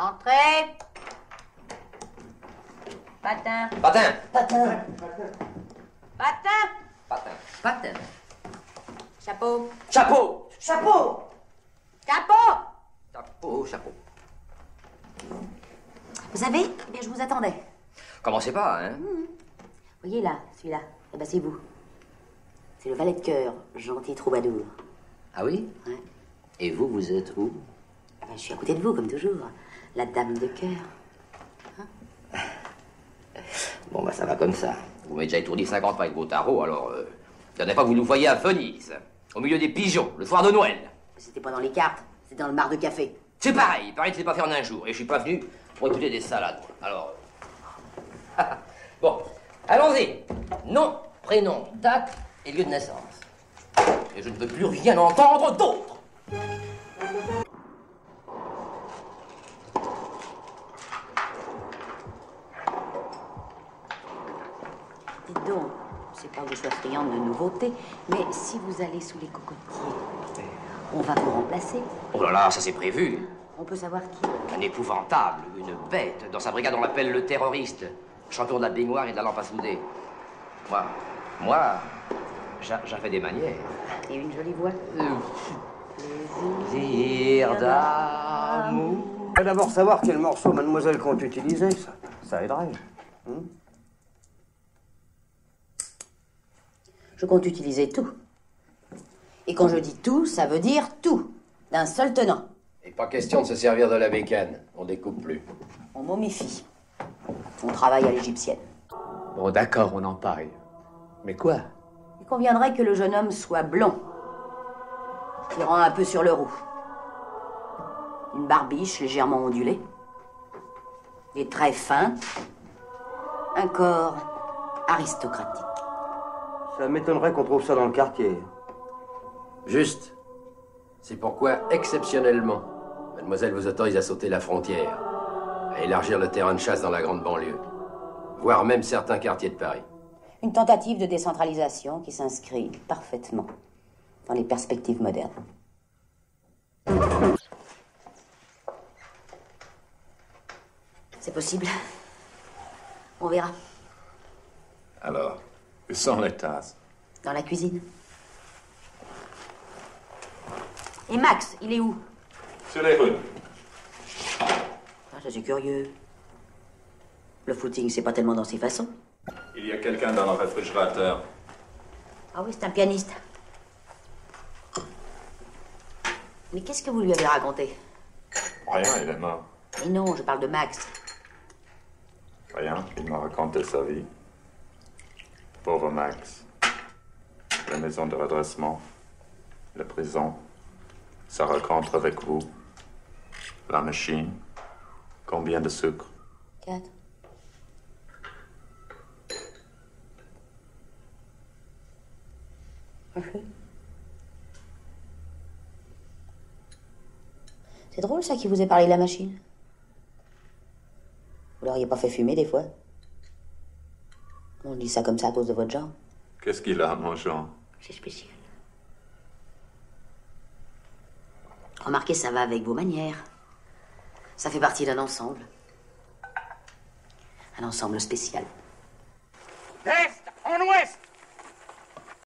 Entrez. Patin. Patin. Patin. Patin. Patin. Patin. Chapeau. Chapeau. Chapeau. Chapeau. Chapeau, chapeau. Vous savez, eh bien, je vous attendais. Commencez pas, hein. Voyez là, celui-là. Eh ben, c'est vous. C'est le valet de cœur, gentil troubadour. Ah oui? Ouais. Et vous, vous êtes où? Eh ben, je suis à côté de vous, comme toujours. La dame de cœur. Bon, bah ça va comme ça. Vous m'avez déjà étourdi 50 fois avec vos tarots, alors... La dernière fois, vous nous voyez à Venise, au milieu des pigeons, le soir de Noël. C'était pas dans les cartes, c'était dans le mar de café. C'est pareil, il paraît que c'est pas fait en un jour, et je suis pas venu pour écouter des salades. Alors... Bon, allons-y. Nom, prénom, date et lieu de naissance. Et je ne veux plus rien entendre d'autre. Dites donc, c'est pas que je sois friande de nouveautés, mais si vous allez sous les cocotiers, on va vous remplacer. Oh là là, ça c'est prévu. On peut savoir qui? Un épouvantable, une bête. Dans sa brigade, on l'appelle le terroriste. Champion de la baignoire et de la lampe à souder. Moi, j'avais des manières. Et une jolie voix. Plaisir d'amour. On va d'abord savoir quel morceau mademoiselle compte utiliser, ça aiderait. Je compte utiliser tout. Et quand je dis tout, ça veut dire tout. D'un seul tenant. Et pas question de se servir de la bécane. On découpe plus. On momifie. On travaille à l'égyptienne. Bon, d'accord, on en parle. Mais quoi? Il conviendrait que le jeune homme soit blond, tirant un peu sur le roux. Une barbiche légèrement ondulée. Des traits fins. Un corps aristocratique. Ça m'étonnerait qu'on trouve ça dans le quartier. Juste. C'est pourquoi, exceptionnellement, mademoiselle vous autorise à sauter la frontière, à élargir le terrain de chasse dans la grande banlieue, voire même certains quartiers de Paris. Une tentative de décentralisation qui s'inscrit parfaitement dans les perspectives modernes. C'est possible. On verra. Alors, où sont les tasses? Dans la cuisine. Et Max, il est où? Sur les rues. Ah, ça c'est curieux. Le footing, c'est pas tellement dans ses façons. Il y a quelqu'un dans le réfrigérateur. Ah oui, c'est un pianiste. Mais qu'est-ce que vous lui avez raconté? Rien, il est mort. Mais non, je parle de Max. Rien, il m'a raconté sa vie. Pauvre Max. La maison de redressement. La prison. Sa rencontre avec vous. La machine. Combien de sucre? 4. C'est drôle ça qui vous ait parlé de la machine. Vous l'auriez pas fait fumer des fois? On dit ça comme ça à cause de votre genre. Qu'est-ce qu'il a, mon Jean? C'est spécial. Remarquez, ça va avec vos manières. Ça fait partie d'un ensemble. Un ensemble spécial. Est en ouest!